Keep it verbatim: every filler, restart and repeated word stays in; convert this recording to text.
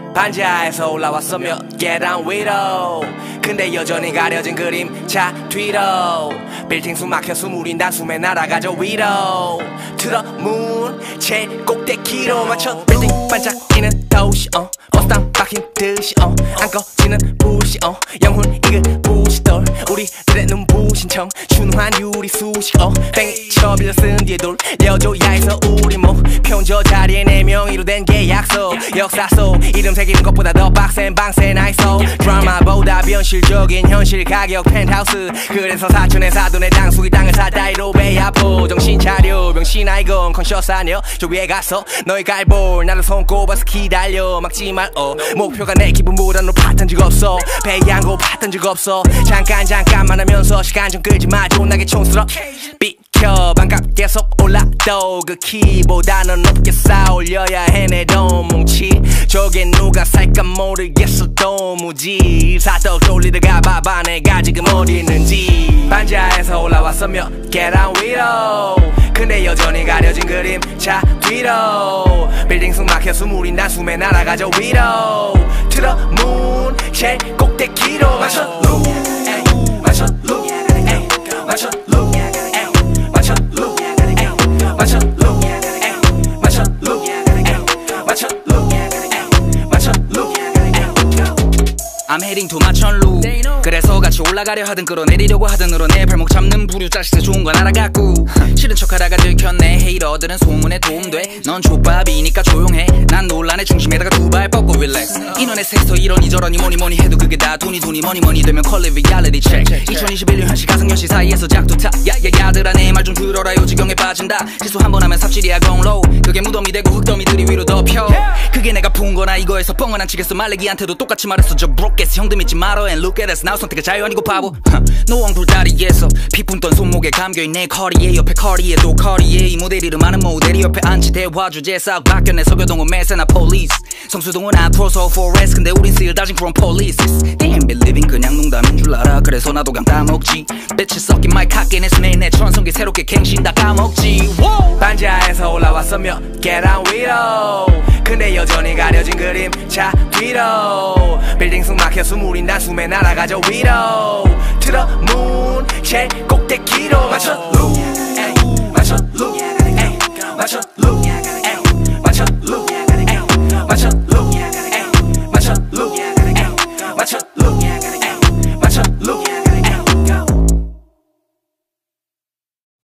반지하에서 올라왔어 몇 계단 위로 근데 여전히 가려진 그림차 뒤로 빌딩 숨 막혀 숨 우린다 숨에 날아가죠 위로 To the moon 제일 꼭대기로 맞춰 빌딩 반짝이는 도시 어 버스당 박힌 듯이 어 안 꺼지는 불씨 어 영혼 익은 부시돌 우리들의 눈부신 청 준환 유리 수식 어 뱅이 쳐 빌려 쓴 뒤에 돌려줘야 해서 우리 목표 저 자리에 네 명이로 된 계약서 역사 속 이름 새기는 것보다 더 빡센 방세 나이소 드라마보다 현실적인 현실 가격 펜트하우스 그래서 사촌의 사돈의 당숙이 땅을 사다이로 배 아프 정신 차려 병신아 이건 컨셔스 아니여 저 위에 가서 너의 갈볼 나를 손꼽아서 기다려 막지 말 어 목표가 내 기분보다 높았던 적 없어 배양고 봤던 적 없어 잠깐 잠깐만 하면서 시간 좀 끌지 마 존나게 촌스러 비켜 반갑 계속 올라도 그 키보다는 높게 쌓아올려야 해 내 돈 뭉치 저게 누가 살까 모르겠어 도무지 사떡 돌리다가 봐봐 내가 지금 어디 있는지 반지하에서 올라왔어 몇 계단 위로 근데 여전히 가려진 그림차 뒤로 빌딩 숨 막혀 숨 우린다 숨에 날아가죠 위로 To the moon 제일 꼭대기로 맞춰 룩 맞춰 룩 맞춰 룩 맞춰 룩 맞춰 룩 맞춰 룩 맞춰 룩 맞춰 룩 I'm heading to 마천루 그래서 같이 올라가려 하든 끌어내리려고 하든 늘어내 발목 잡는 부류 자식들 좋은 건 알아갖고 싫은 척하다가 들켰네 헤이러들은 소문에 도움돼 넌 족밥이니까 조용해 난 논란의 중심에다가 두 발 뻗고 릴렉스 인터넷 섹터 이러니 저러니 뭐니 뭐니 해도 그게 다 돈이 돈이 뭐니 뭐니 되면 퀄리 리얼리티 체크 이천이십일 년 현실 가상현실 사이에서 작두타 야야야들아 내 말 좀 들어라 요지경에 빠진다 실수 한 번 하면 삽질이야 공로 그게 무덤이 되고 흙더미들이 위로 덮여 그게 내가 푼 거나 이거에서 뻥은 안 치겠어 말레기한테도 똑같이 말했어 저 브로켓스 형들 믿지 말어 and look at us now 선택의 자유 아니고 바보 노원 굴다리에서 피 뿜던 손목에 감겨있는 내 커리에 옆에 커리에 또 커리에 이 모델 이름 아는 모델이 옆에 앉지 대화 주제 싹 바뀌었네 서교동은 메세나 폴리스 성수동은 아프로서 포레스트 근데 우린 still dodging from police Damn believing 그냥 농담인 줄 알아 그래서 나도 그냥 따먹지 빛이 섞인 마이크 깎인 했어 매일 내 천성기 새롭게 갱신 다 까먹지 반지하에서 올라왔어 몇 계단 위로 근데 여전히 가려진 그림차 뒤로 빌딩 숨 막혀 숨 우린다 숨에 날아가죠 위로 To the moon 제일 꼭대기로 맞춰 룩 맞춰 룩 맞춰